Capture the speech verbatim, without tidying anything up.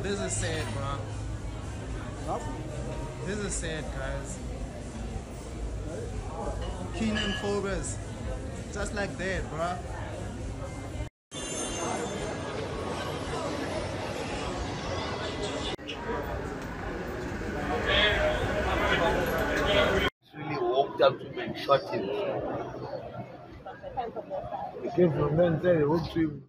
this is sad, bro. This is sad, guys. Keenan phobias. Just like that, bro. Really walked up to him and shot him. He came from men, said he walked to him.